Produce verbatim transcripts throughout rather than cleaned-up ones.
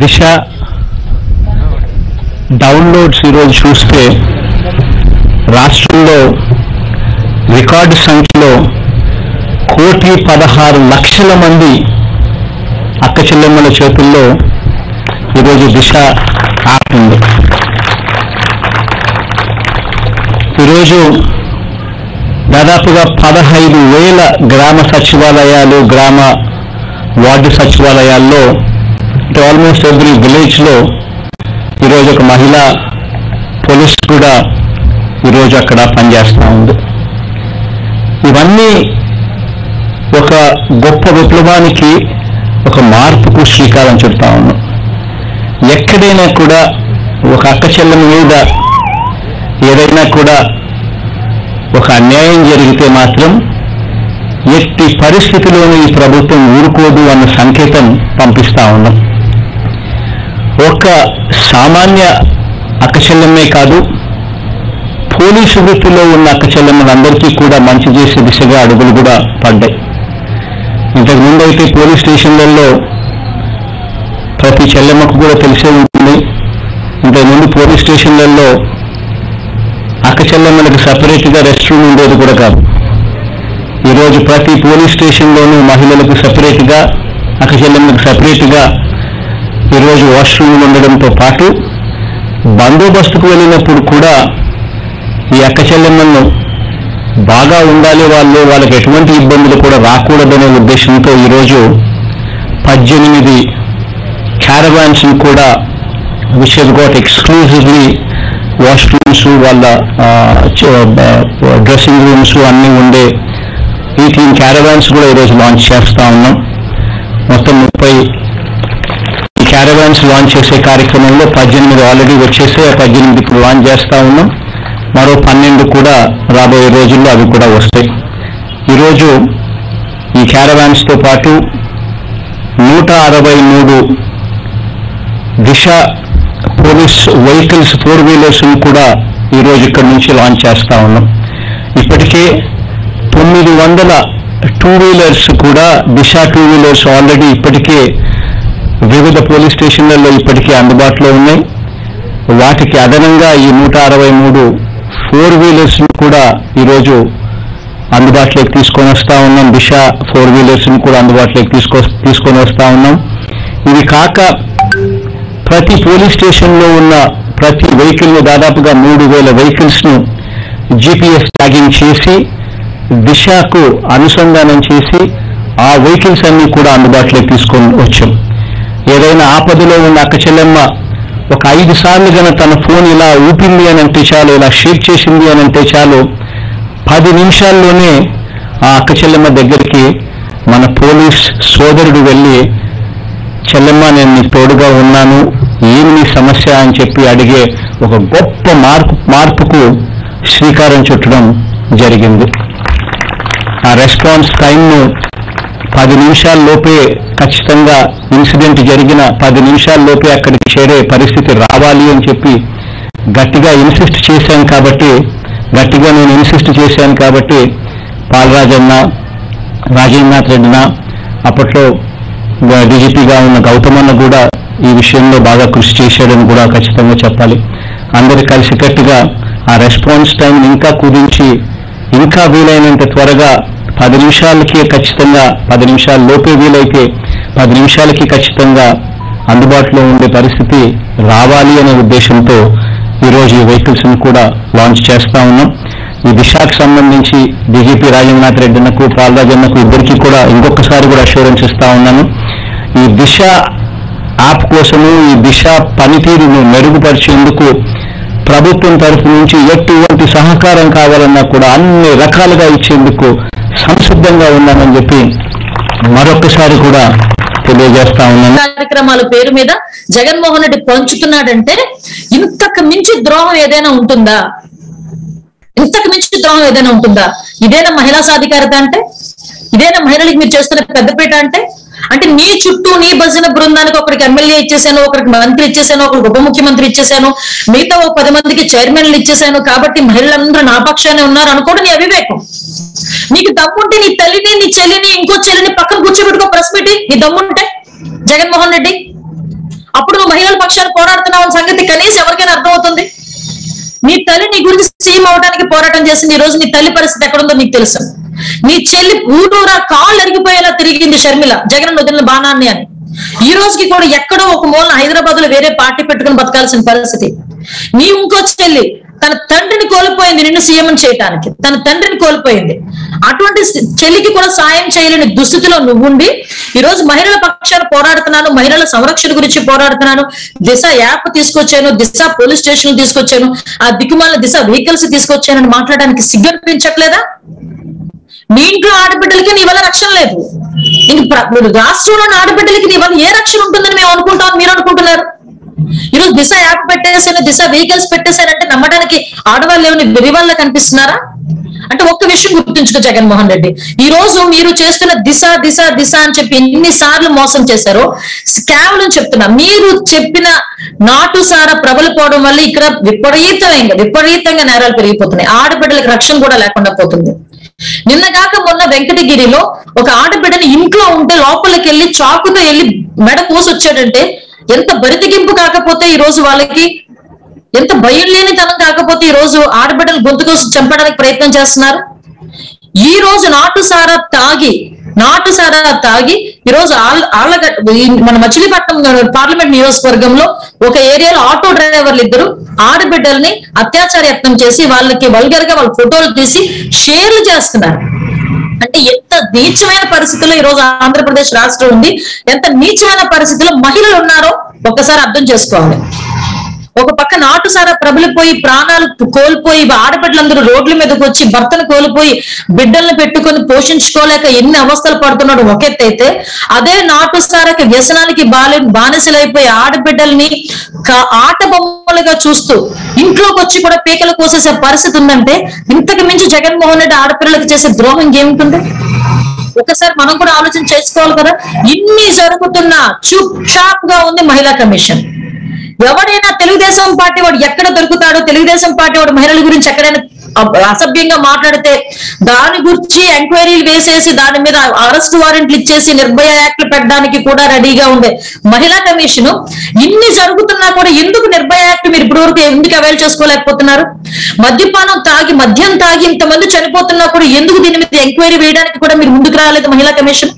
దిశ downloads ఈరోజు చూస్తే రాష్ట్రంలో రికార్డు సంఖ్యలో కోటి పదహారు లక్షల మంది అక్క చెల్లెమ్మల చేతుల్లో ఈరోజు దిశ యాప్ ఉంది. ఈరోజు దాదాపుగా పదహైదు వేల గ్రామ సచివాలయాలు, గ్రామ వార్డు సచివాలయాల్లో అంటే ఆల్మోస్ట్ ఎవ్రీ విలేజ్లో ఈరోజు ఒక మహిళా పోలీస్ కూడా ఈరోజు అక్కడ పనిచేస్తూ ఉంది. ఇవన్నీ ఒక గొప్ప విప్లవానికి, ఒక మార్పుకు శ్రీకారం చుడతా ఉన్నాం. ఎక్కడైనా కూడా ఒక అక్క చెల్లెల మీద ఏదైనా కూడా ఒక అన్యాయం జరిగితే మాత్రం ఎట్టి పరిస్థితిలోనూ ఈ ప్రభుత్వం ఊరుకోదు అన్న సంకేతం పంపిస్తా ఉన్నాం. ఒక సామాన్య అక్క చెల్లెమ్మే కాదు, పోలీసు వృత్తిలో ఉన్న అక్క చెల్లెమ్మలందరికీ కూడా మంచి చేసే దిశగా అడుగులు కూడా పడ్డాయి. ఇంతకు ముందు అయితే పోలీస్ స్టేషన్లలో ప్రతి చెల్లెమ్మకు కూడా తెలిసే ఉంటుంది. ఇంతకుముందు పోలీస్ స్టేషన్లలో అక్క చెల్లెమ్మలకు సపరేట్గా రెస్ట్ రూమ్ ఉండేది కూడా కాదు. ఈరోజు ప్రతి పోలీస్ స్టేషన్లోనూ మహిళలకు సపరేట్గా, అక్క చెల్లెమ్మలకు సపరేట్గా ఈరోజు వాష్రూమ్లు ఉండడంతో పాటు బందోబస్తుకు వెళ్ళినప్పుడు కూడా ఈ అక్క చెల్లెమ్మలను బాగా ఉండాలి, వాళ్ళు వాళ్ళకి ఎటువంటి ఇబ్బందులు కూడా రాకూడదనే ఉద్దేశంతో ఈరోజు పద్దెనిమిది క్యారవాన్స్ కూడా which has got exclusively washrooms, వాళ్ళ డ్రెస్సింగ్ రూమ్స్ అన్నీ ఉండే ఎయిటీన్ క్యారవాన్స్ కూడా ఈరోజు లాంచ్ చేస్తూ ఉన్నాం. మొత్తం ముప్పై ఈ క్యారవాన్స్ లాంచ్ చేసే కార్యక్రమంలో పద్దెనిమిది ఆల్రెడీ వచ్చేసి ఆ పద్దెనిమిది ఇప్పుడు లాంచ్ చేస్తూ ఉన్నాం. మరో పన్నెండు కూడా రాబోయే రోజుల్లో అవి కూడా వస్తాయి. ఈరోజు ఈ క్యారవాన్స్తో పాటు నూట అరవై మూడు Disha police vehicles, four wheelers కూడా ఈరోజు ఇక్కడి నుంచి లాంచ్ చేస్తూ ఉన్నాం. ఇప్పటికే తొమ్మిది వందల టూ వీలర్స్ కూడా, దిశ టూ వీలర్స్ ఆల్రెడీ ఇప్పటికే వివిధ పోలీస్ స్టేషన్లలో ఇప్పటికే అందుబాటులో ఉన్నాయి. వాటికి అదనంగా ఈ నూట అరవై మూడు ఫోర్ వీలర్స్ కూడా ఈరోజు అందుబాటులోకి తీసుకొని వస్తూ ఉన్నాం. దిశ ఫోర్ వీలర్స్ కూడా అందుబాటులోకి తీసుకో తీసుకొని వస్తూ ఉన్నాం. ఇవి కాక ప్రతి పోలీస్ స్టేషన్లో ఉన్న ప్రతి వెహికల్ను, దాదాపుగా మూడు వేల వెహికల్స్ను జీపీఎస్ ట్యాగింగ్ చేసి దిశకు అనుసంధానం చేసి ఆ వెహికల్స్ అన్నీ కూడా అందుబాటులోకి తీసుకొని వచ్చాం. ఏదైనా ఆపదలో ఉన్న అక్క చెల్లెమ్మ ఒక ఐదు సార్లు కనుక తన ఫోన్ ఇలా ఊపింది అని అంటే చాలు, ఇలా షేక్ చేసింది అని అంటే చాలు, పది నిమిషాల్లోనే ఆ అక్క చెల్లెమ్మ దగ్గరికి మన పోలీస్ సోదరుడు వెళ్ళి, చెల్లెమ్మ నేను నీకు తోడుగా ఉన్నాను, ఏమి నీ సమస్య అని చెప్పి అడిగే ఒక గొప్ప మార్పు మార్పుకు శ్రీకారం చుట్టడం జరిగింది. ఆ రెస్పాన్స్ టైంను పది నిమిషాల్లోపే, ఖచ్చితంగా ఇన్సిడెంట్ జరిగిన పది నిమిషాల్లోపే అక్కడికి చేరే పరిస్థితి రావాలి అని చెప్పి గట్టిగా ఇన్సిస్ట్ చేశాను కాబట్టి గట్టిగా నేను ఇన్సిస్ట్ చేశాను కాబట్టి పాలరాజన్న, రాజేంద్రనాథ్ రెడ్డిన, అప్పట్లో డీజీపీగా ఉన్న గౌతమన్న కూడా ఈ విషయంలో బాగా కృషి చేశాడని కూడా ఖచ్చితంగా చెప్పాలి. అందరూ కలిసికట్టుగా ఆ రెస్పాన్స్ టైం ఇంకా కుదించి ఇంకా వీలైనంత త్వరగా పది నిమిషాలకి ఖచ్చితంగా, పది నిమిషాల లోపే వీలైతే పది నిమిషాలకి ఖచ్చితంగా అందుబాటులో ఉండే పరిస్థితి రావాలి అనే ఉద్దేశంతో ఈరోజు ఈ వెహికల్స్ని కూడా లాంచ్ చేస్తూ ఉన్నాం. ఈ దిశకు సంబంధించి డీజీపీ రాజేంద్రనాథ్ రెడ్డినకు, పాలరాజన్నకు ఇద్దరికీ కూడా ఇంకొకసారి కూడా అష్యూరెన్స్ ఇస్తా ఉన్నాను. ఈ దిశ యాప్ కోసము, ఈ దిశ పనితీరును మెరుగుపరిచేందుకు ప్రభుత్వం తరఫు నుంచి ఎటువంటి సహకారం కావాలన్నా కూడా అన్ని రకాలుగా ఇచ్చేందుకు సంసిద్ధంగా ఉన్నామని చెప్పి మరొకసారి కూడా తెలియజేస్తా ఉన్నాను. కార్యక్రమాల పేరు మీద జగన్మోహన్ రెడ్డి పంచుతున్నాడంటే ఇంతకు మించి ద్రోహం ఏదైనా ఉంటుందా? ఇంతకు మించి ద్రోహం ఏదైనా ఉంటుందా? ఇదేనా మహిళా సాధికారత అంటే? ఇదేనా మహిళలకు మీరు చేస్తున్న పెద్దపీట అంటే? అంటే నీ చుట్టూ నీ భజన బృందానికి ఒకరికి ఎమ్మెల్యే ఇచ్చేసాను, ఒకరికి మంత్రి ఇచ్చేసాను, ఒకరికి ఉప ముఖ్యమంత్రి ఇచ్చేసాను, మిగతా ఒక పది మందికి చైర్మన్లు ఇచ్చేసాను కాబట్టి మహిళలందరూ నా పక్షానే ఉన్నారు అనుకోవడం నీ అవివేకం. నీకు దమ్ముంటే నీ తల్లిని, నీ చెల్లిని, ఇంకో చెల్లిని పక్కన కూర్చోబెట్టుకో, ప్రెస్ పెట్టి నీ దమ్ముంటే జగన్మోహన్ రెడ్డి. అప్పుడు నువ్వు మహిళల పక్షాన్ని పోరాడుతున్నావు అన్న సంగతి కనీసం ఎవరికైనా అర్థమవుతుంది? నీ తల్లి నీ గురించి సీఎం అవడానికి పోరాటం చేసింది. ఈ రోజు నీ తల్లి పరిస్థితి ఎక్కడుందో నీకు తెలుసు. నీ చెల్లి ఊరూరా కాళ్ళు ఎరిగిపోయేలా తిరిగింది షర్మిల జగన్ వదిలిన బాణాన్ని అని. ఈ రోజుకి కూడా ఎక్కడో ఒక మూలన హైదరాబాద్ లో వేరే పార్టీ పెట్టుకుని బతకాల్సిన పరిస్థితి. నీ ఇంకో చెల్లి తన తండ్రిని కోల్పోయింది నిన్ను సీఎం చేయటానికి, తన తండ్రిని కోల్పోయింది. అటువంటి చెల్లికి కూడా సాయం చేయలేని దుస్థితిలో నువ్వుండి ఈ రోజు మహిళల పక్షాలు పోరాడుతున్నాను, మహిళల సంరక్షణ గురించి పోరాడుతున్నాను, దిశ యాప్ తీసుకొచ్చాను, దిశ పోలీస్ స్టేషన్ తీసుకొచ్చాను, ఆ దిక్కుమాల దిశ వెహికల్స్ తీసుకొచ్చానని మాట్లాడడానికి సిగ్గనిపించట్లేదా? మీ ఇంట్లో ఆడబిడ్డలకి నీ వల్ల రక్షణ లేదు. ఇంక రాష్ట్రంలోని ఆడబిడ్డలకి నీ వల్ల ఏ రక్షణ ఉంటుందని మేము అనుకుంటాం, మీరు అనుకుంటున్నారు? ఈరోజు దిశ యాప్ పెట్టేసాను, దిశ వెహికల్స్ పెట్టేశారంటే నమ్మడానికి ఆడవాళ్ళు ఏమైనా వెరివాళ్ళ కనిపిస్తున్నారా? అంటే ఒక్క విషయం గుర్తుంచుకో జగన్మోహన్ రెడ్డి, ఈ రోజు మీరు చేస్తున్న దిశ దిశ దిశ అని చెప్పి ఎన్నిసార్లు మోసం చేశారో కేవలం చెప్తున్నా. మీరు చెప్పిన నాటు సారా ప్రబలిపోవడం వల్ల ఇక్కడ విపరీతంగా విపరీతంగా నేరాలు పెరిగిపోతున్నాయి. ఆడబిడ్డలకు రక్షణ కూడా లేకుండా పోతుంది. నిన్నగాక మొన్న వెంకటగిరిలో ఒక ఆడబిడ్డని ఇంట్లో ఉంటే లోపలికి వెళ్ళి చాకుతో వెళ్ళి మెడ కోసి వచ్చాడంటే ఎంత బరితెగింపు కాకపోతే ఈ రోజు వాళ్ళకి, ఎంత భయం లేని తనం కాకపోతే ఈ రోజు ఆడబిడ్డలు గొంతు కోసం చంపడానికి ప్రయత్నం చేస్తున్నారు. ఈ రోజు నాటు సారా తాగి నాటు సారా తాగి ఈ రోజు ఆళ్ళ మన మచిలీపట్నం పార్లమెంట్ నియోజకవర్గంలో ఒక ఏరియాలో ఆటో డ్రైవర్లు ఇద్దరు ఆడబిడ్డల్ని అత్యాచార యత్నం చేసి వాళ్ళకి వల్గర్ గా వాళ్ళ ఫోటోలు తీసి షేర్లు చేస్తున్నారు. అంటే ఎంత నీచమైన పరిస్థితుల్లో ఈ రోజు ఆంధ్రప్రదేశ్ రాష్ట్రం ఉంది, ఎంత నీచమైన పరిస్థితుల్లో మహిళలు ఉన్నారో ఒక్కసారి అర్థం చేసుకోవాలి. ఒక పక్క నాటు సారా ప్రబలిపోయి ప్రాణాలు కోల్పోయి ఆడబిడ్డలందరూ రోడ్ల మీదకి వచ్చి భర్తను కోల్పోయి బిడ్డలను పెట్టుకొని పోషించుకోలేక ఎన్ని అవస్థలు పడుతున్నాడు ఒక ఎత్తు అయితే, అదే నాటు సారాకి వ్యసనానికి బాలి బానిసలైపోయి ఆడబిడ్డల్ని ఆట బొమ్మలుగా చూస్తూ ఇంట్లోకి వచ్చి కూడా పీకలు కోసేసే పరిస్థితి ఉందంటే ఇంతకు మించి జగన్మోహన్ రెడ్డి ఆడపిల్లలకు చేసే ద్రోహం ఏముంటుంది? ఒకసారి మనం కూడా ఆలోచన చేసుకోవాలి కదా. ఇన్ని జరుగుతున్నా చూప్ షాప్ గా ఉంది మహిళా కమిషన్. ఎవడైనా తెలుగుదేశం పార్టీ వాడు ఎక్కడ దొరుకుతాడో, తెలుగుదేశం పార్టీ వాడు మహిళల గురించి ఎక్కడైనా అసభ్యంగా మాట్లాడితే దాని గురించి ఎంక్వైరీలు వేసేసి దాని మీద అరెస్ట్ వారెంట్లు ఇచ్చేసి నిర్భయ యాక్ట్లు పెట్టడానికి కూడా రెడీగా ఉండే మహిళా కమిషన్ ఇన్ని జరుగుతున్నా కూడా ఎందుకు నిర్భయ యాక్ట్ మీరు ఇప్పటి వరకు ఎందుకు అవైల్ చేసుకోలేకపోతున్నారు? మద్యపానం తాగి మద్యం తాగి ఇంతమంది చనిపోతున్నా కూడా ఎందుకు దీని మీద ఎంక్వైరీ వేయడానికి కూడా మీరు ముందుకు రాలేదు మహిళా కమిషన్?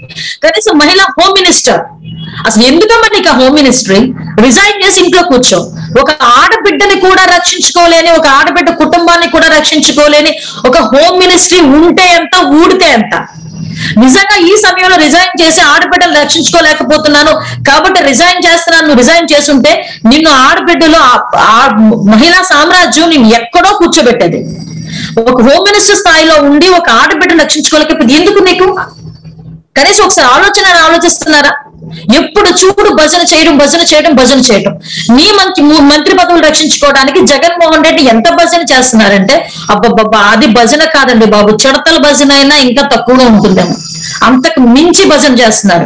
కనీసం మహిళా హోమ్ మినిస్టర్ అసలు ఎందుకమ్మా నీకు హోమ్ మినిస్ట్రీ? రిజైన్ చేసి ఇంట్లో కూర్చో. ఒక ఆడబిడ్డని కూడా రక్షించుకోలేని, ఒక ఆడబిడ్డ కుటుంబాన్ని కూడా రక్షించుకోలేని ఒక హోమ్ మినిస్ట్రీ ఉంటే ఎంత, ఊడితే ఎంత? నిజంగా ఈ సమయంలో రిజైన్ చేసి ఆడబిడ్డలు రక్షించుకోలేకపోతున్నాను కాబట్టి రిజైన్ చేస్తున్నాను, నువ్వు రిజైన్ చేస్తుంటే నిన్ను ఆడబిడ్డలో ఆ మహిళా సామ్రాజ్యం నిన్ను ఎక్కడో కూర్చోబెట్టేది. ఒక హోమ్ మినిస్టర్ స్థాయిలో ఉండి ఒక ఆడబిడ్డను రక్షించుకోలేకపోతే ఎందుకు నీకు? కనీసం ఒకసారి ఆలోచన ఆలోచిస్తున్నారా? ఎప్పుడు చూడు భజన చేయడం భజన చేయడం భజన చేయడం. నీ మంత్రి మంత్రి పదవులు రక్షించుకోవడానికి జగన్మోహన్ రెడ్డి ఎంత భజన చేస్తున్నారంటే అబ్బబ్బబ్బా అది భజన కాదండి బాబు, చిడతల భజన అయినా ఇంకా తక్కువగా ఉంటుందేమో, అంతకు మించి భజన చేస్తున్నారు.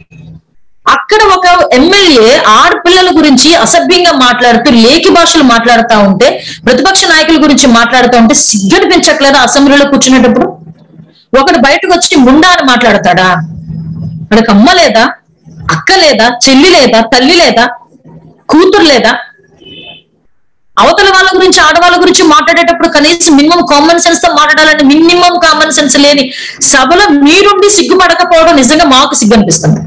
అక్కడ ఒక ఎమ్మెల్యే ఆడపిల్లల గురించి అసభ్యంగా మాట్లాడుతూ లేఖి భాషలు మాట్లాడుతూ ఉంటే, ప్రతిపక్ష నాయకుల గురించి మాట్లాడుతూ ఉంటే సిగ్గనిపించట్లేదా? అసెంబ్లీలో కూర్చునేటప్పుడు ఒకడు బయటకు వచ్చి ముండా అని మాట్లాడతాడా? వాడికి అమ్మ లేదా, అక్క లేదా, చెల్లి లేదా, తల్లి లేదా, కూతురు లేదా? అవతల వాళ్ళ గురించి ఆడవాళ్ళ గురించి మాట్లాడేటప్పుడు కనీసం మినిమం కామన్ సెన్స్ తో మాట్లాడాలని మినిమం కామన్ సెన్స్ లేని సభలో మీరుండి సిగ్గుపడకపోవడం నిజంగా మాకు సిగ్గు అనిపిస్తుంది.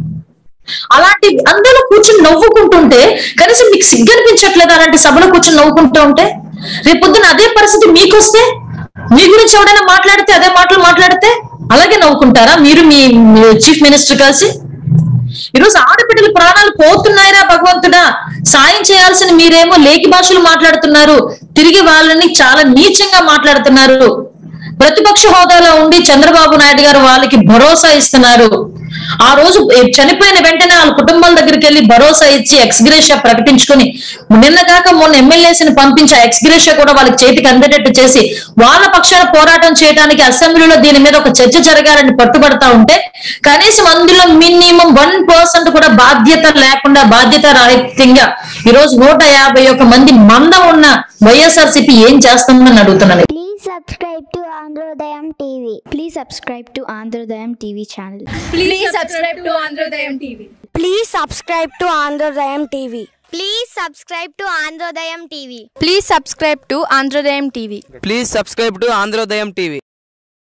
అలాంటి అందరూ కూర్చొని నవ్వుకుంటుంటే కనీసం మీకు సిగ్గు అనిపించట్లేదు? అలాంటి సభలో కూర్చొని నవ్వుకుంటూ ఉంటే రేపొద్దున అదే పరిస్థితి మీకు వస్తే, మీ గురించి ఎవడైనా మాట్లాడితే అదే మాటలు మాట్లాడితే అలాగే నవ్వుకుంటారా మీరు మీ చీఫ్ మినిస్టర్ కలిసి? ఈరోజు ఆడబిడ్డల ప్రాణాలు పోతున్నాయిరా భగవంతుడా, సాయం చేయాల్సిన మీరేమో లేఖి భాషలు మాట్లాడుతున్నారు, తిరిగి వాళ్ళని చాలా నీచంగా మాట్లాడుతున్నారు. ప్రతిపక్ష హోదాలో ఉండి చంద్రబాబు నాయుడు గారు వాళ్ళకి భరోసా ఇస్తున్నారు. ఆ రోజు చనిపోయిన వెంటనే వాళ్ళ కుటుంబాల దగ్గరికి వెళ్ళి భరోసా ఇచ్చి ఎక్స్గ్రేషియా ప్రకటించుకొని నిన్నగాక మొన్న ఎమ్మెల్యేస్ని పంపించి ఆ ఎక్స్గ్రేషియా కూడా వాళ్ళకి చేతికి అందేటట్టు చేసి వాళ్ళ పక్షాన పోరాటం చేయడానికి అసెంబ్లీలో దీని మీద ఒక చర్చ జరగాలని పట్టుబడతా ఉంటే కనీసం అందులో మినిమం వన్ పర్సెంట్ కూడా బాధ్యత లేకుండా బాధ్యత రాహిత్యంగా ఈ రోజు నూట యాభై ఒక్క మంది మందం ఉన్న వైఎస్ఆర్సీపీ ఏం చేస్తుందని అడుగుతున్నాను. Please subscribe to Androdayam T V. Please subscribe to Androdayam T V channel. Please subscribe to Androdayam T V. Please subscribe to Androdayam T V. Please subscribe to Androdayam T V. Please subscribe to Androdayam T V. Please subscribe to Androdayam T V.